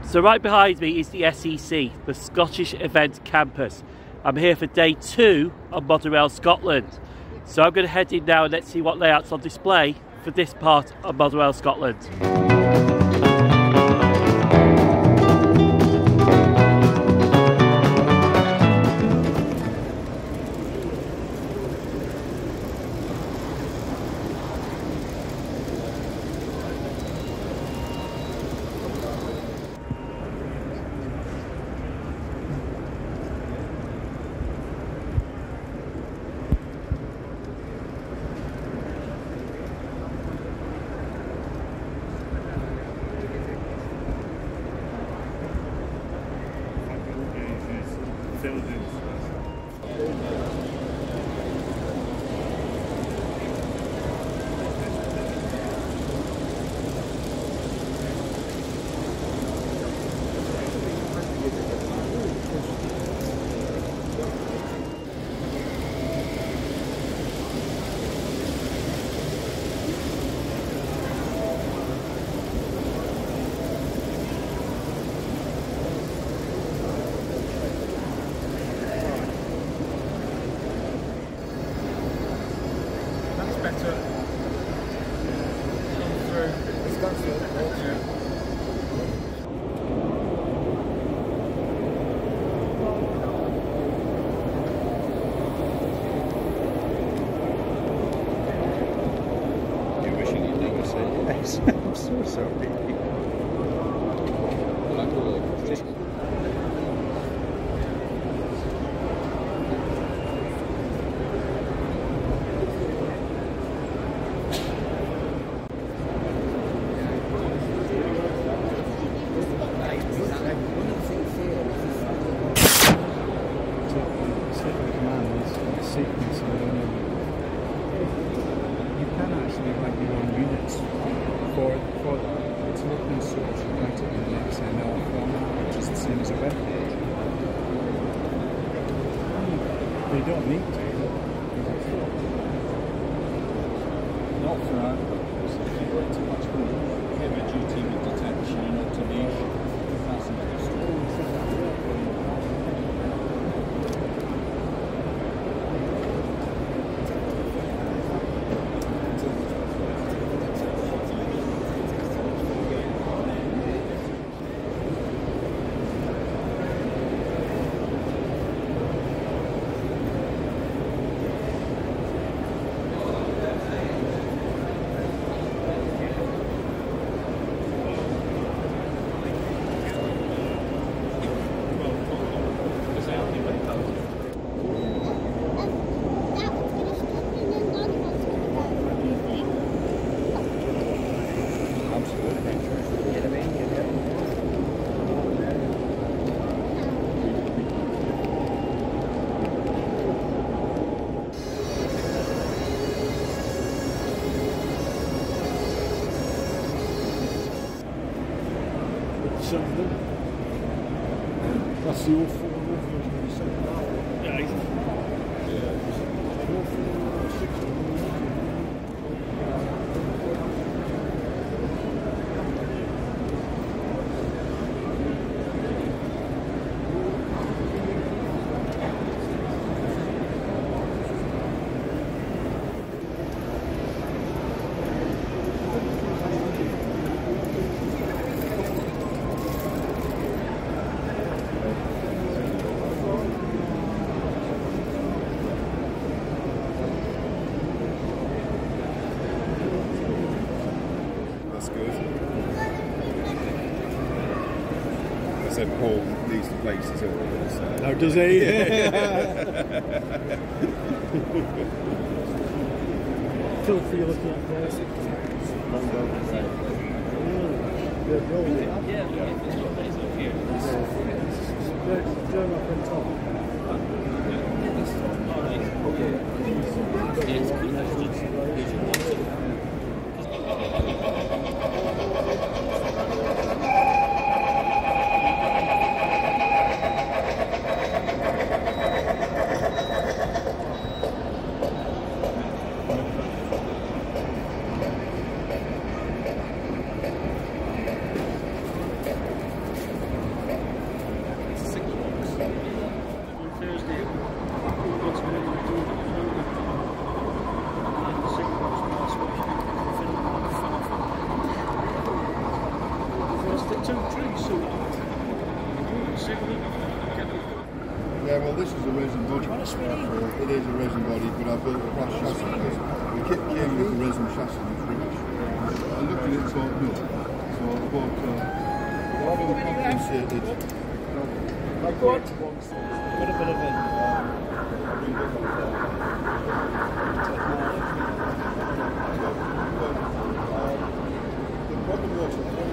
So right behind me is the SEC, the Scottish Event Campus. I'm here for day 2 of Modern Rail Scotland. So I'm going to head in now and let's see what layouts on display for this part of Modern Rail Scotland. I'm so sorry. They don't need to. Not for that. If you've got too much heavy duty with detection and automation, that's another story. That's the all four version. Yeah. Said Paul needs to place his orders. Oh, does he? Feel free looking at this. Turn up on top. Yeah, well, this is a resin body. It is a resin body, but I built a brass chassis because we came with the resin chassis and it's rubbish. I looked at it and thought, no. So I bought fully compensated. I got a bit of the problem was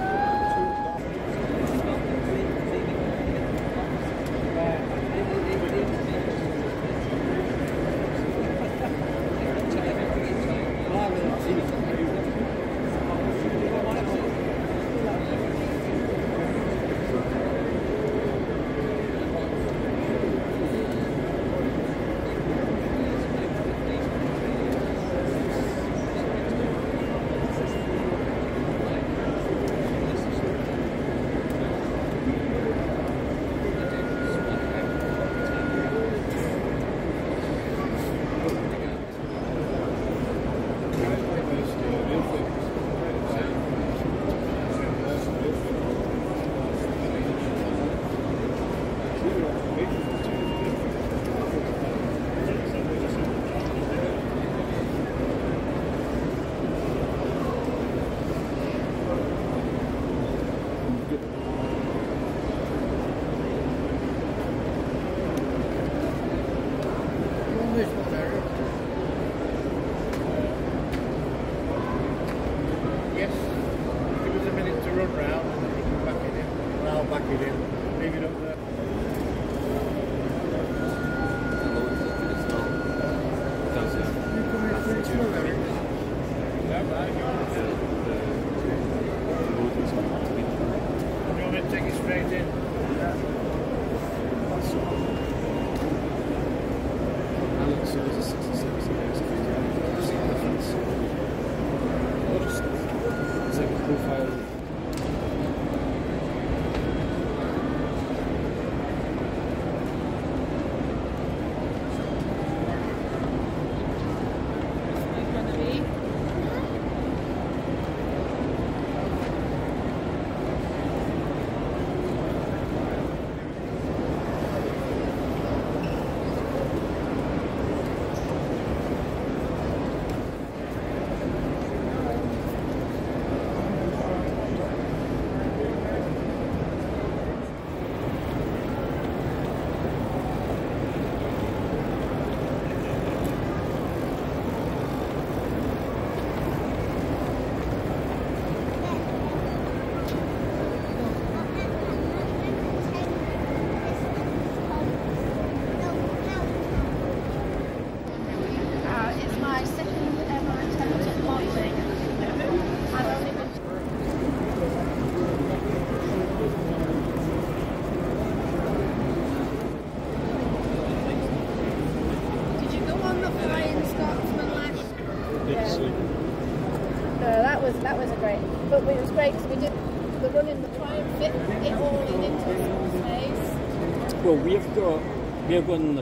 that was a great, but it was great because we did the running, the try and fit it all into a small space. Well, we've got the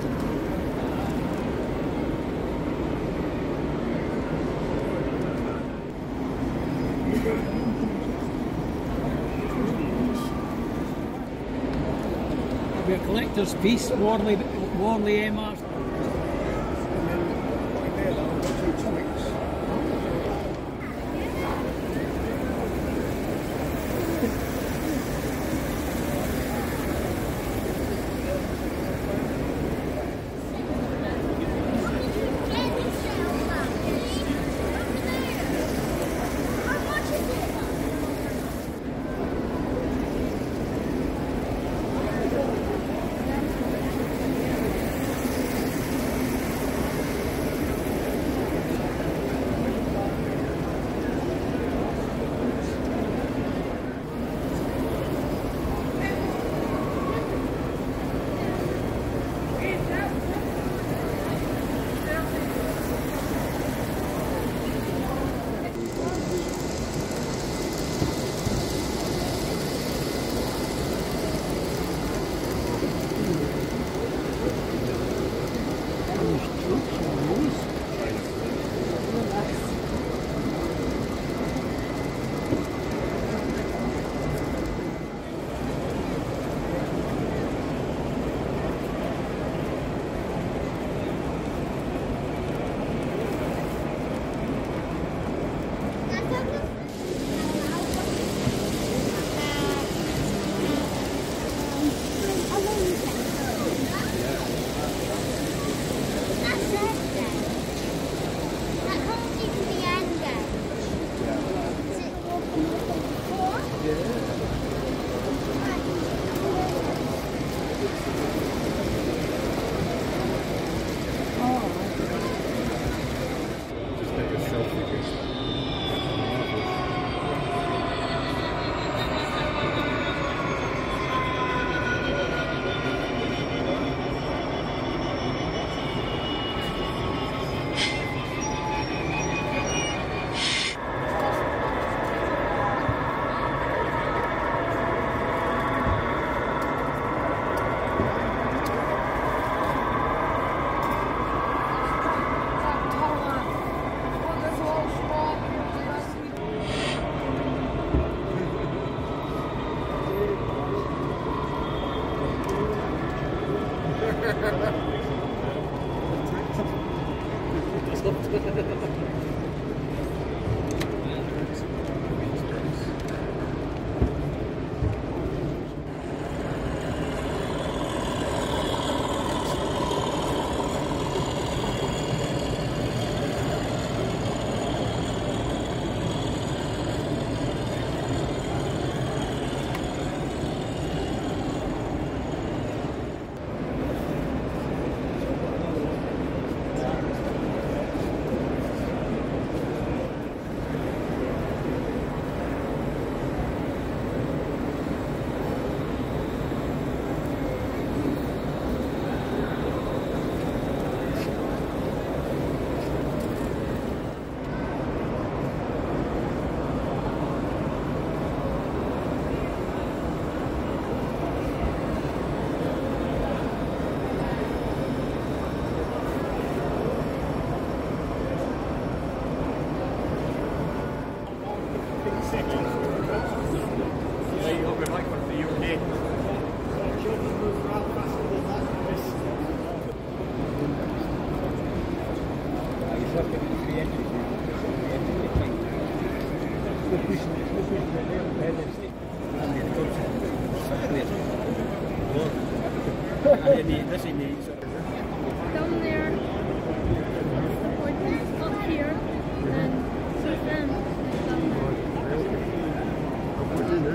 a collector's piece, Warnley MR. Down there, up here, and with them, down there.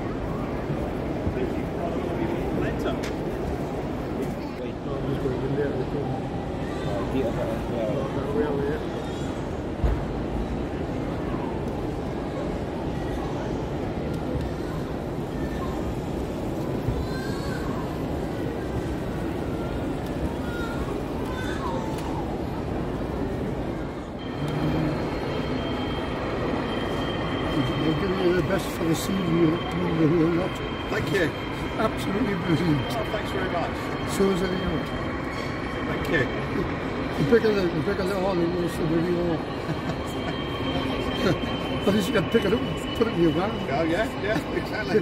The best for the seed wheel lot. Thank you. Absolutely brilliant. Oh, thanks very much. So is anything else. Thank you. The bigger the horn, the worse the wheel. At least you can pick it up and put it in your van. Oh yeah, exactly.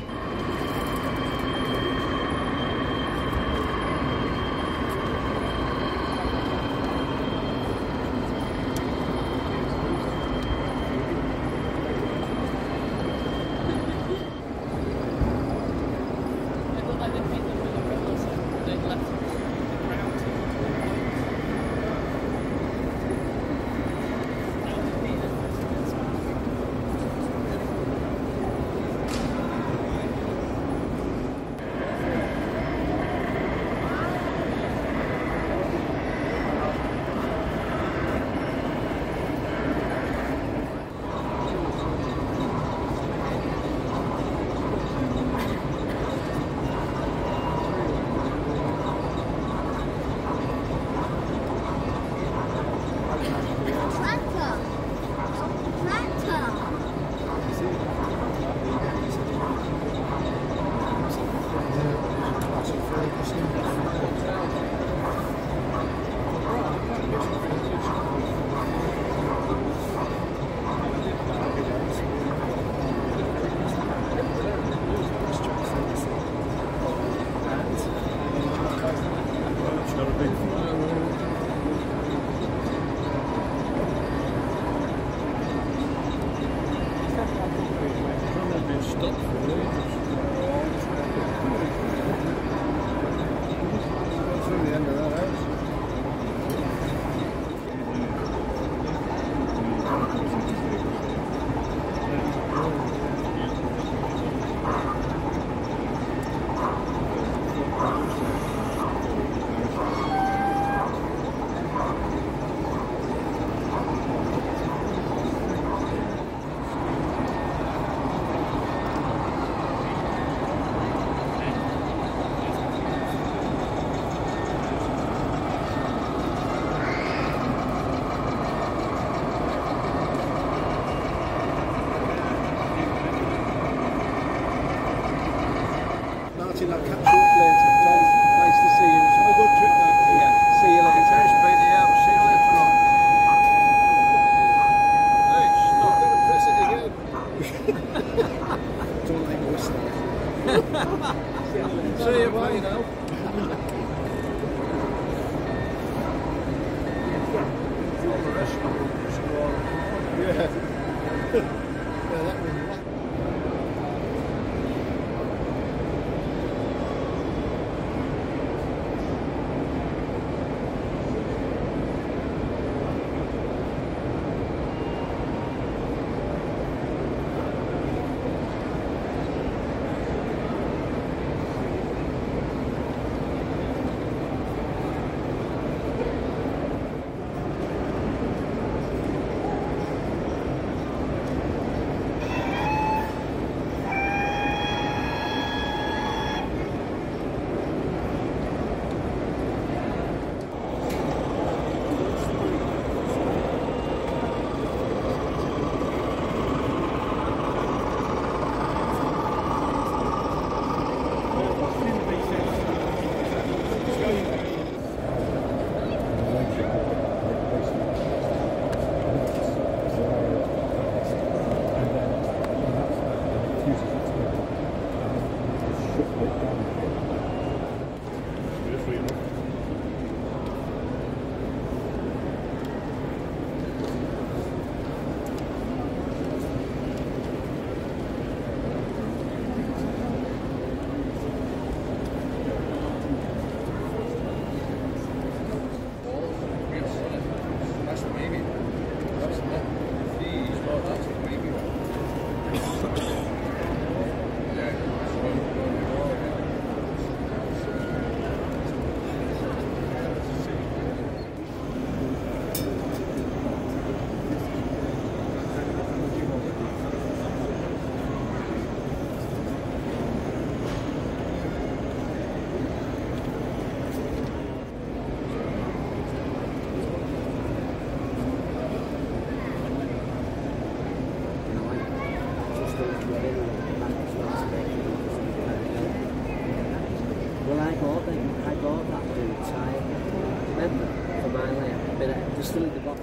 bought that through Tyne. Remember, for my layout, but they're still in the box.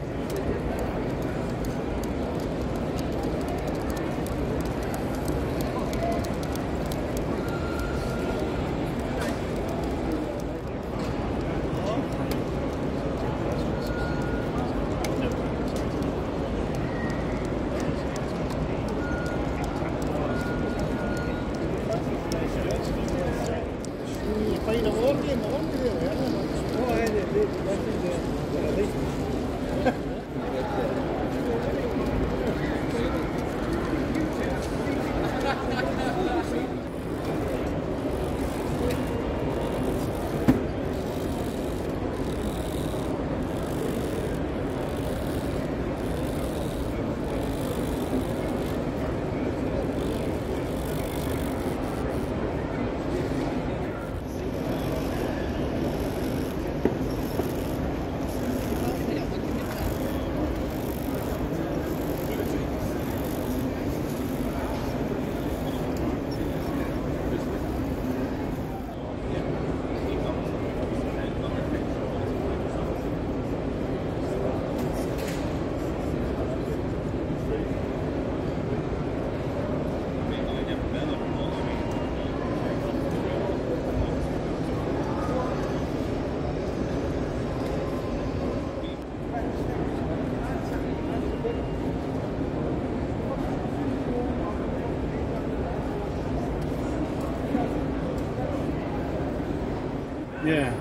Yeah.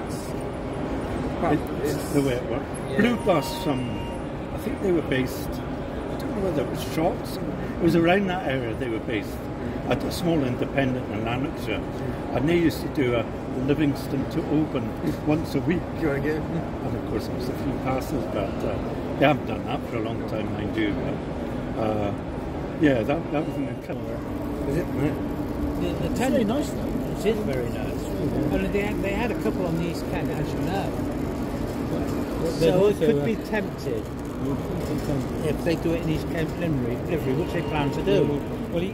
It's the way it works. Yeah. Blue Bus, I think they were based, I don't know whether it was Shorts. It was around that area they were based, at a small independent in Lanarkshire. And they used to do a Livingston to Oban once a week. And of course it was a few passes, but they haven't done that for a long time, mind you. But, yeah, that was an encounter. Is it? The town's very nice though. It is very nice. Only they had a couple on the East Kent, as you know. So it could be tempted if they do it in East Kent livery, which they plan to do. Well,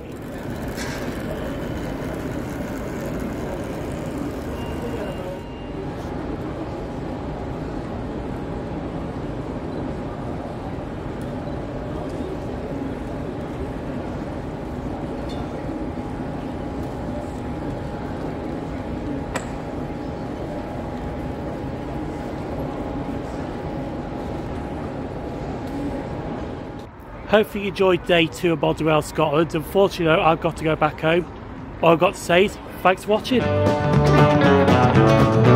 Hopefully you enjoyed day 2 of Motherwell, Scotland. Unfortunately, I've got to go back home. All I've got to say is thanks for watching.